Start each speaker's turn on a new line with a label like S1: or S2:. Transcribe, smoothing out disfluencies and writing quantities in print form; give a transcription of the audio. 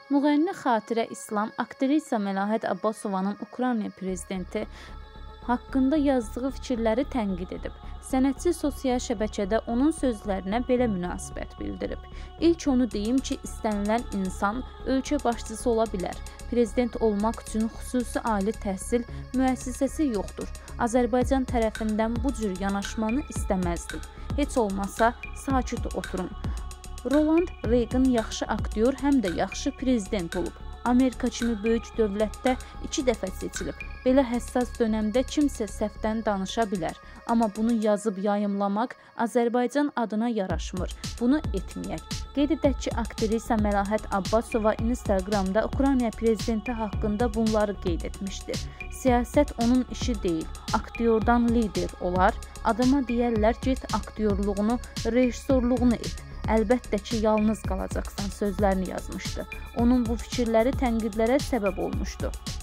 S1: Müğənni Xatirə İslam aktrisa Məlahət Abbasovanın Ukrayna prezidenti haqqında yazdığı fikirləri tənqid edib. Sənətçi sosial şəbəkədə onun sözlərinə belə münasibət bildirib. İlk onu deyim ki, istənilən insan ölkə başçısı ola bilər. Prezident olmaq üçün xüsusi ali təhsil müəssisəsi yoxdur. Azərbaycan tərəfindən bu cür yanaşmanı istəməzdim. Heç olmasa sakit oturun. Ronald Reagan yaxşı aktyor, həm də yaxşı prezident olub. Amerika kimi böyük dövlətdə 2 dəfə seçilib. Belə həssas dönəmdə kimsə səhvdən danışa bilər. Amma bunu yazıb yayımlamaq Azərbaycan adına yaraşmır. Bunu etməyək. Qeyd edək ki, aktrisa Məlahət Abbasova Instagramda Ukrayna prezidenti haqqında bunları qeyd etmişdir. Siyasət onun işi deyil. Aktyordan lider olar. Adama deyərlər get aktyorluğunu, rejissorluğunu et. Əlbəttə ki, yalnız qalacaqsan sözlərini yazmışdı. Onun bu fikirləri tənqidlərə səbəb olmuşdu.